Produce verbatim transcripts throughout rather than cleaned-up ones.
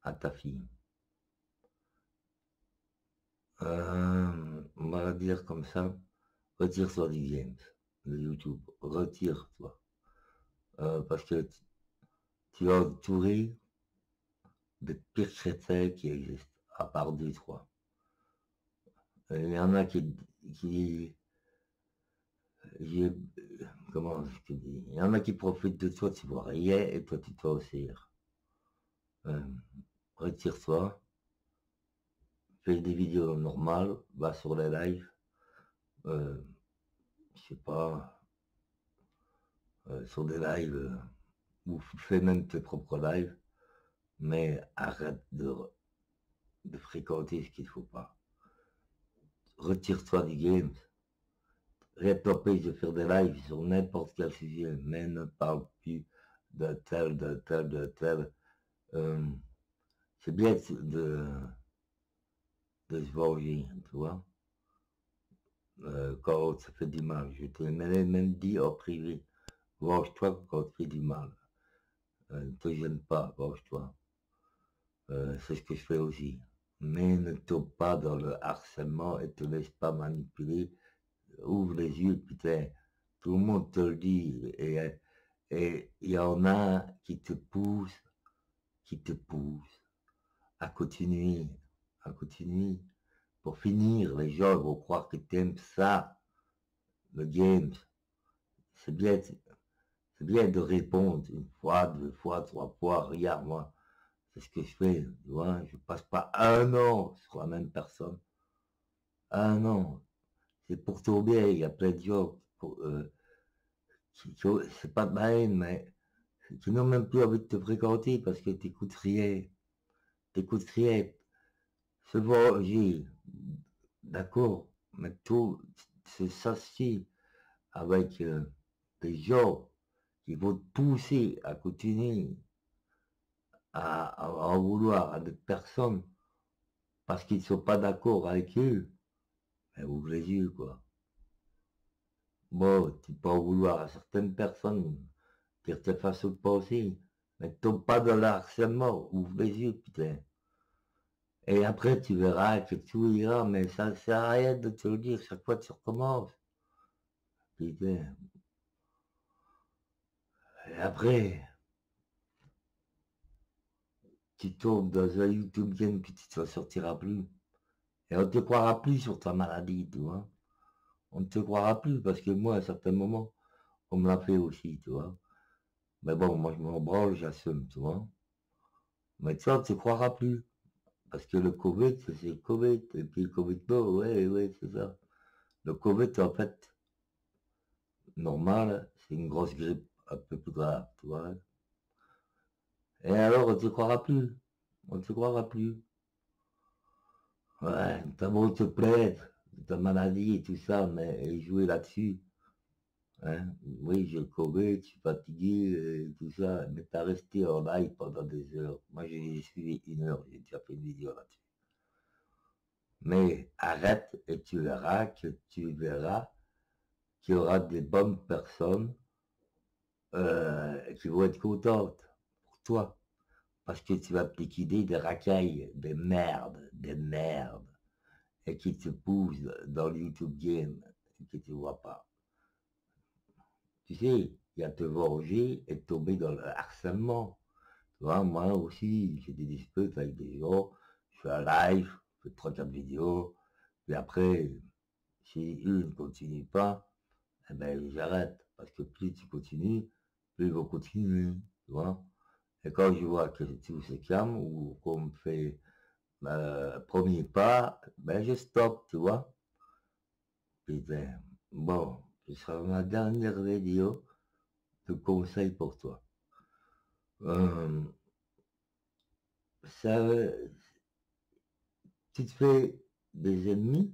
à ta fille. Euh, on va dire comme ça, retire-toi du games, de YouTube, retire-toi. Euh, parce que tu, tu es entouré de pires crétins qui existent, à part deux, trois. Euh, Il y en a qui, qui, j'ai- comment je te dis, il y en a qui profitent de toi, tu vois rien, et toi tu dois aussi. Euh, retire-toi, fais des vidéos normales, va sur les lives, euh, je sais pas, euh, sur des lives, euh, ou fais même tes propres lives, mais arrête de, de fréquenter ce qu'il faut pas. Retire-toi du game. Rien t'empêche de faire des lives sur n'importe quel sujet, mais ne parle plus de tel, de tel, de tel. Euh, c'est bien de, de se venger, tu vois. Euh, quand ça fait du mal, je te l'ai même dit en privé. Venge-toi quand tu fais du mal. Euh, ne te gêne pas, venge-toi. Euh, c'est ce que je fais aussi. Mais ne tombe pas dans le harcèlement et te laisse pas manipuler. Ouvre les yeux, putain. Tout le monde te le dit. Et et il y en a qui te poussent, qui te poussent à continuer, à continuer. Pour finir, les gens vont croire que tu aimes ça, le game. C'est bien, c'est bien de répondre une fois, deux fois, trois fois. Regarde, moi, c'est ce que je fais, tu vois. Je passe pas un an sur la même personne. Un an. C'est pour ton bien. Il y a plein de gens pour, euh, qui, qui c'est pas de ma haine, mais qui n'ont même plus envie de te fréquenter parce que t'écoutes rien. T'écoutes rien. Se venger, d'accord, mais tout c'est s'assied avec euh, des gens qui vont te pousser à continuer à, à en vouloir à des personnes parce qu'ils ne sont pas d'accord avec eux, mais ouvre les yeux, quoi. Bon, tu peux en vouloir à certaines personnes, dire tes façons de penser, mais tombe pas dans le harcèlement, ouvre les yeux, putain. Et après, tu verras que tout ira, mais ça ne sert à rien de te le dire, chaque fois tu recommences. Putain. Et après, tu tombes dans un YouTube game que tu ne t'en sortiras plus. Et on ne te croira plus sur ta maladie, tu vois. On ne te croira plus parce que moi, à certains moments, on me l'a fait aussi, tu vois. Mais bon, moi, je m'en branle, j'assume, tu vois. Mais tu vois, on ne te croira plus. Parce que le Covid, c'est le Covid. Et puis le Covid, non, ouais, ouais, c'est ça. Le Covid, en fait, normal, c'est une grosse grippe un peu plus grave, tu vois. Et alors, on ne te croira plus. On ne te croira plus. Ouais, t'as beau te plaindre de ta maladie et tout ça, mais jouer là-dessus, hein. Oui, j'ai le Covid, je suis fatigué et tout ça, mais t'as resté en live pendant des heures. Moi, j'ai suivi une heure, j'ai déjà fait une vidéo là-dessus. Mais arrête et tu verras que tu verras qu'il y aura des bonnes personnes euh, qui vont être contentes pour toi. Parce que tu vas te liquider des racailles, des merdes, des merdes. Et qui te poussent dans le YouTube game et que tu vois pas. Tu sais, il y a te venger et tomber dans le harcèlement. Tu vois, moi aussi, j'ai des disputes avec des gens, je fais un live, je fais trois, quatre vidéos, puis après, si eux ne continuent pas, eh ben, j'arrête. Parce que plus tu continues, plus ils vont continuer, tu vois. Et quand je vois que tout se calme ou qu'on me fait euh, premier pas, ben, je stoppe, tu vois. Putain, bon, ce sera ma dernière vidéo de conseils pour toi. Euh, ça, tu te fais des ennemis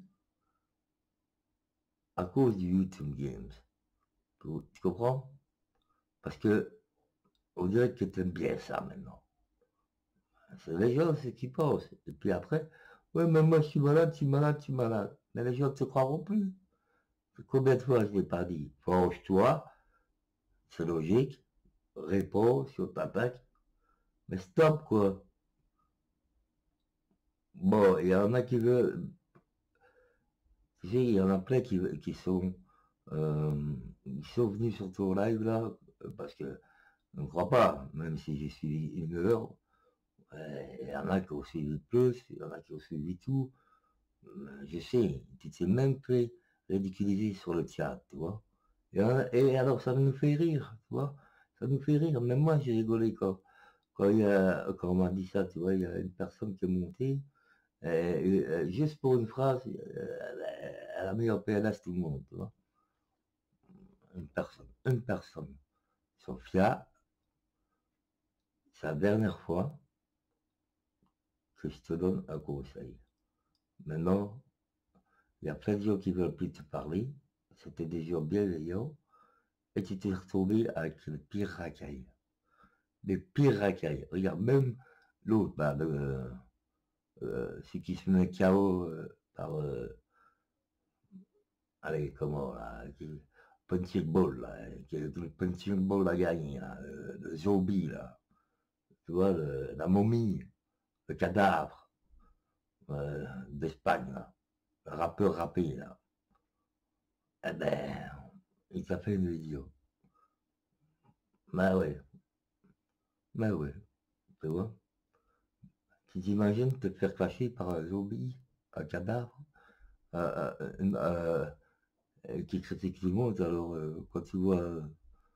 à cause du YouTube Games. Tu, tu comprends? Parce que on dirait que tu aimes bien ça maintenant. C'est les gens, c'est ce qu'ils pensent. Et puis après, ouais, mais moi je suis malade, je suis malade, je suis malade. Mais les gens ne te croiront plus. Combien de fois je l'ai pas dit? Forge-toi, c'est logique. Réponds si on t'attaque. Mais stop, quoi. Bon, il y en a qui veulent, tu sais, il y en a plein qui, qui sont, euh, ils sont venus sur ton live là, parce que je ne crois pas, même si j'ai suivi une heure, euh, il y en a qui ont suivi plus, il y en a qui ont suivi tout. Euh, Je sais, tu t'es même fait ridiculiser sur le chat, tu vois. Et, euh, et alors ça nous fait rire, tu vois. Ça nous fait rire. Même moi j'ai rigolé quand, quand, il y a, quand on m'a dit ça, tu vois, il y a une personne qui est montée, et, et, euh, juste pour une phrase, euh, elle a mis en P L S tout le monde, tu vois. Une personne, une personne. Sophia, c'est la dernière fois que je te donne un conseil. Maintenant, il y a plein de gens qui veulent plus te parler. C'était des gens bienveillants. Et tu t'es retrouvé avec le pire racaille. Les pires racailles. Regarde, même l'autre, bah, le, euh, celui qui se met K O euh, par, euh, allez, comment, là, qui, punching ball, là, qui, le punching ball a gagné, là, le, le zombie, là. Tu vois, le, la momie, le cadavre, euh, d'Espagne, là. Le rappeur rappé, là. Eh ben, il t'a fait une vidéo. Bah ouais, bah ouais, tu vois. Tu t'imagines te faire clasher par un zombie, un cadavre, euh, euh, euh, qui critique tout le monde. Alors, euh, quand tu vois euh,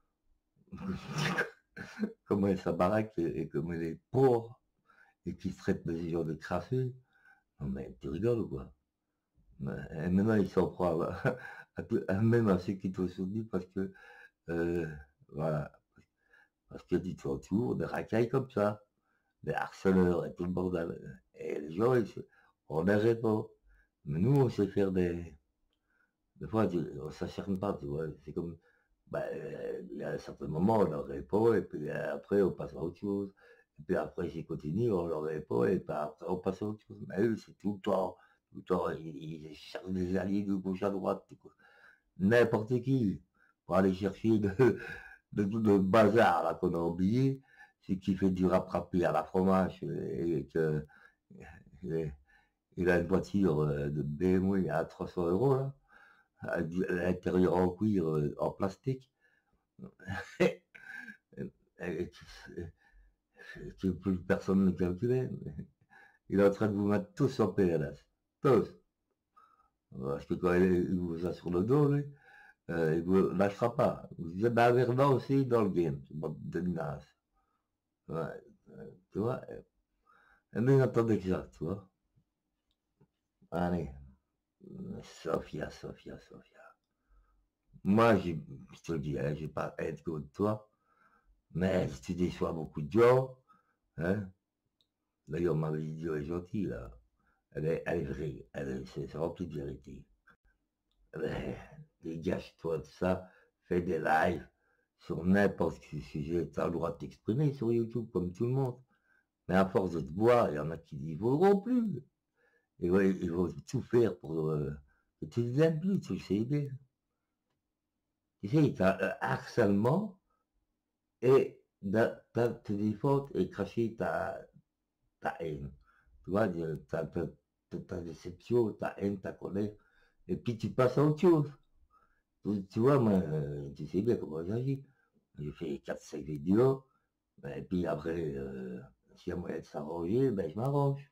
comment est sa baraque et, et comment elle est pauvre, et qui traite les gens de crasseux, non mais tu rigoles ou quoi? Et maintenant, il s'en prend à, à, à, même à ceux qui t'ont soutenu parce que, euh, voilà, parce que tu t'entoures de racailles comme ça, des harceleurs et tout le bordel. Et les gens, ils, on n'arrête pas. Mais nous, on sait faire des, des fois, tu, on s'acharne pas, tu vois. C'est comme, bah, euh, il y a un certain moment, on leur répond, et puis euh, après, on passe à autre chose. Et puis après, s'ils continuent, on leur répond, et puis après, on passe à autre chose. Mais eux, c'est tout le temps, tout le temps, ils, ils cherchent des alliés de gauche à droite, n'importe qui, pour aller chercher de, de tout le bazar, là, qu'on a oublié. C'est qui fait du rap-rapé à la fromage, et que, et, il a une voiture euh, de B M W à trois cents euros, là, à l'intérieur en cuir, euh, en plastique. Et, et, et, plus personne ne calculait. Il est en train de vous mettre tous en P L S. Tous. Parce que quand il, il vous a sur le dos, lui, euh, il vous lâchera pas. Vous êtes un aussi dans le game. De naze. Ouais, euh, tu vois. Mais attendez que ça, tu vois. Allez. Sophia, Sophia, Sophia. Moi, je, je te le dis, hein, je vais pas être contre toi. Mais si tu déçois beaucoup de gens, hein, d'ailleurs, ma vidéo est gentille, là. Elle est, elle est vraie, elle est, c'est rempli de vérité. Mais, dégage-toi de ça, fais des lives sur n'importe quel sujet, tu as le droit de t'exprimer sur YouTube comme tout le monde. Mais à force de te boire, il y en a qui n'y vaudront plus. Et ouais, ils vont tout faire pour euh, que tu ne les aimes plus, tu le sais bien. Tu sais, tu as un harcèlement et tu te défendre et cracher ta, ta haine. Tu vois, ta, ta, ta, ta déception, ta haine, ta colère. Et puis tu passes à autre chose. Tu, tu vois, moi, euh, tu sais bien comment j'agis. J'ai fait quatre cinq vidéos. Et puis après, euh, s'il y a moyen de s'arranger, ben je m'arrange.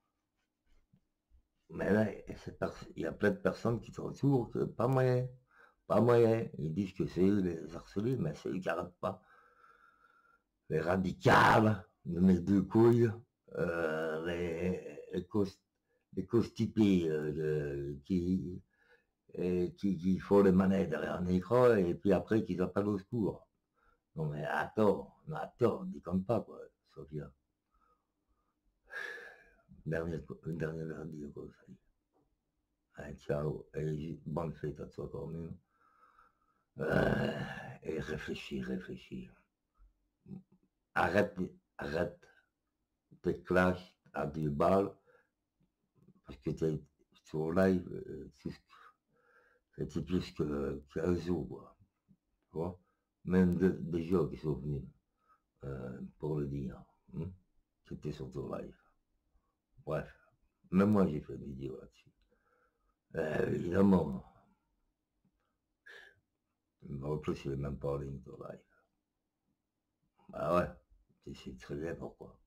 Mais là, il y a plein de personnes qui t'entourent, que pas moyen. Pas moyen. Ils disent que c'est eux les harcelés, mais c'est eux qui n'arrêtent pas. Les radicales de mes deux couilles, euh, les, les, cos, les constipés euh, qui, et qui, qui font les manettes derrière un écran et puis après qu'ils appellent au secours. Non mais attends, non, attends, déconne pas quoi, Sophia. Dernière, une dernière lundi, conseil. Allez, ciao, et bonne fête à toi quand même. Euh, et réfléchis, réfléchis. Arrête, arrête tes clashs à deux balles parce que t'es sur live, euh, c'était plus que qu'un zoo, quoi. Tu vois. Même de, des gens qui sont venus euh, pour le dire. Hein. C'était sur ton live. Bref. Même moi, j'ai fait une vidéo là-dessus. Euh, évidemment, en plus, il est même pas en ligne ton live. Bah ouais, tu sais très bien pourquoi.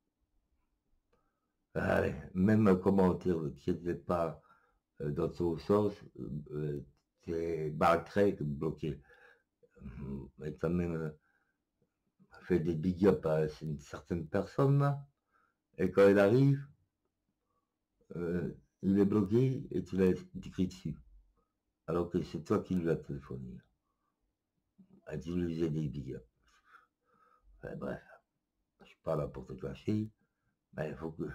Allez, même un commentaire qui n'était pas euh, dans ton sens, euh, c'est barré, bloqué. Et t'as même euh, fait des big up à une certaine personne là, et quand il arrive, euh, il est bloqué et tu l'as écrit dessus. Alors que c'est toi qui lui as téléphoné. Et tu lui faisais des big up. Enfin, bref, je suis pas là pour te clasher, mais il faut que.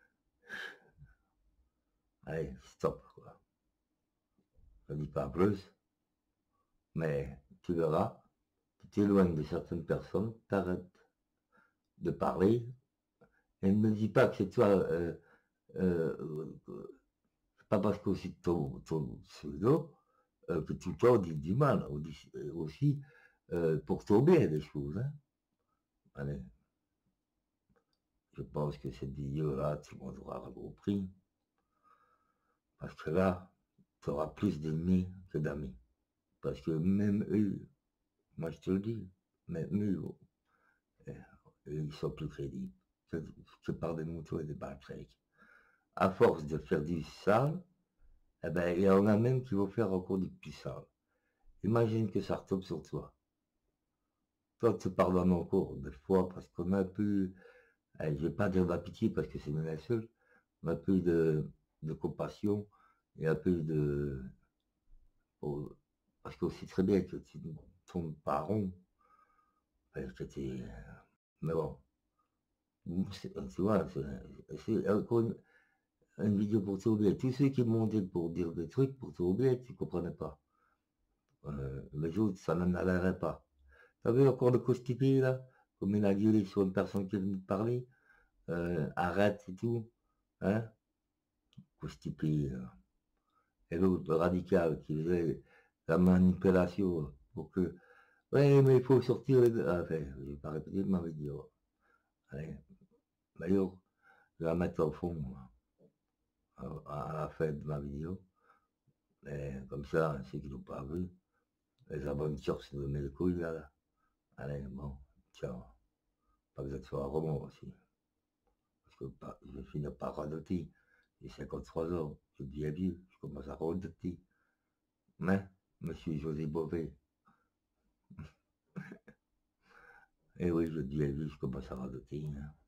Allez, stop, quoi. Je ne dis pas plus, mais tu verras, tu t'éloignes de certaines personnes, t'arrêtes de parler, et ne me dis pas que c'est toi, euh, euh, euh, c'est pas parce que c'est ton, ton pseudo euh, que tout le temps on dit du mal, on dit euh, aussi euh, pour ton bien des choses. Hein. Allez, je pense que cette vidéo-là, tout le monde aura compris, parce que là, tu auras plus d'ennemis que d'amis. Parce que même eux, moi je te le dis, même eux, euh, ils sont plus crédibles que, que par des moutons et des baltrecs. À force de faire du sale, eh ben, il y en a même qui vont faire encore du plus sale. Imagine que ça retombe sur toi. Toi, tu pardonnes encore des fois parce qu'on a un peu, allez, je vais pas dire de la pitié parce que c'est une insulte, on a un peu de, de compassion et un peu de, oh, parce qu'on sait très bien que tu ne tournes pas rond, que tu mais bon, tu vois, c'est encore une, une vidéo pour t'oublier. Tous ceux qui m'ont dit pour dire des trucs pour t'oublier, tu ne comprenais pas. Euh, les autres, ça n'en allait pas. T'as vu encore le constipé là, comme il a gueulé sur une personne qui est venue te parler, euh, arrête et tout, hein, constipé. Euh. Et l'autre, le radical, qui faisait la manipulation pour que, ouais, mais il faut sortir les... Ah, enfin, je vais pas répéter ma vidéo. Allez, d'ailleurs, je vais la mettre au fond, à, à la fin de ma vidéo. Et comme ça, ceux qui n'ont pas vu, les abonnés se donner le couille là, là. Allez, bon, ciao. Pas besoin de faire un roman aussi. Parce que pas, je vais finir par radoter. J'ai cinquante-trois ans, je deviens vieux, je commence à radoter. Mais, monsieur José Bové, et oui, je deviens vieux, je commence à radoter. Hein.